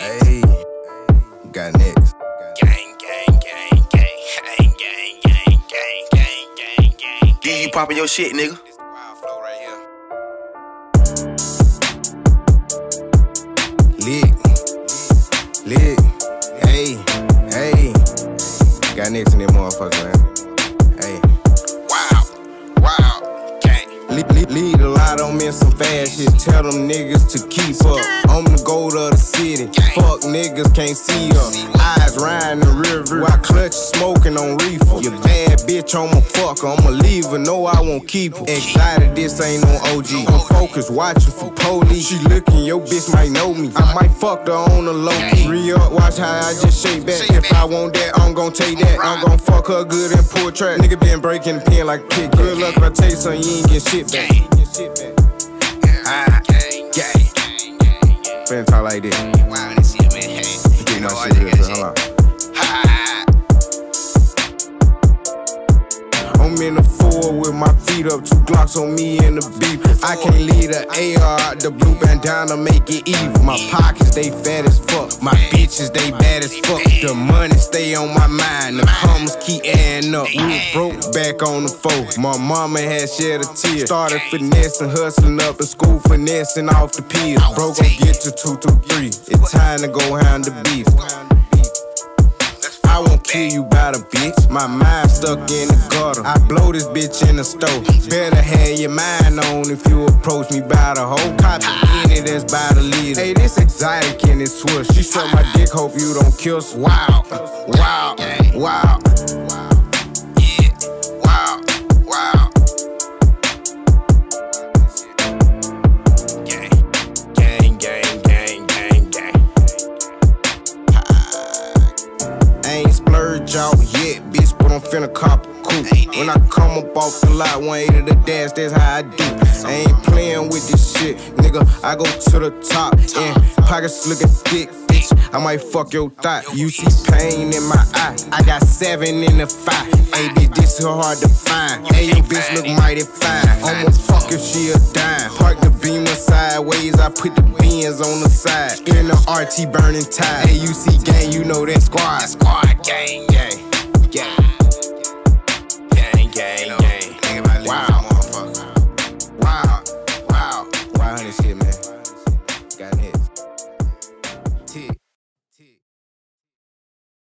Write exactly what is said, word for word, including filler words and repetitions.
Hey, got next. Gang, gang, gang, gang, gang, gang, gang, gang, gang, gang, gang. D, you poppin' your shit, nigga. This the wild flow right here. Lit, lit, hey, hey. Got next in that motherfucker, man. Hey. Wow, wow, gang. Lead, lead, lead a lot on me in some fast shit. Tell them niggas to keep up. I'm the gold of the city. Fuck niggas can't see us. Eyes riding the river while clutch smoking on reefer. You bad bitch, I'ma fuck her. I'ma leave her. No, I won't keep her. Excited, this ain't no O G. I'm focused, watching for police. She looking, your bitch might know me. I might fuck her on the low key. Re-up, watch how I just shake back. If I want that, I'm gon' take that. I'm gon' fuck her good and pull track. Nigga been breaking the pin like a pig. Good luck if I tell you something, you ain't get shit back. Ah, gang, gang, gang, gang. Finna talk like this. Wow, this shit, man. Hey, Get you know my what shit I real got quick, shit. hold on. Ha, I'm in the Ford with my feet up, two Glocks on me and the beef. I can't leave the A R out the blue bandana, make it evil. My pockets, they fat as fuck. My bitches, they bad as fuck. The money stay on my mind, the commas keep adding up. We was broke back on the floor. My mama had shed a tear. Started finessing, hustling up in school, finessing off the pills. Broke gon' get to two, two, three. It's time to go hound the beef. I won't kill you by the bitch. My mind stuck in the gutter. I blow this bitch in the stove. Better have your mind on if you approach me by the hoe. Copy in it, that's by the leader. Hey, this exotic and it's swoosh. She suck my dick, hope you don't kiss. Wow, wow, wow. yeah, wow, wow. Gang, gang, gang, gang, gang, gang. I ain't splurge out yet, bitch, but I'm finna cop a coupe. When I come up off the lot, one eighty to the dash, that's how I do. I ain't playing with this shit, nigga, I go to the top. And pockets looking thick, bitch, I might fuck your thigh. You see pain in my eye, I got seven in the five. Hey, bitch, this so hard to find. Hey, your bitch look mighty fine. I'ma fuck if she a dime. Park the Beamer sideways, I put the Benz on the side. In the R T burning tire. Hey, you see gang, you know that squad. Squad, gang, gang.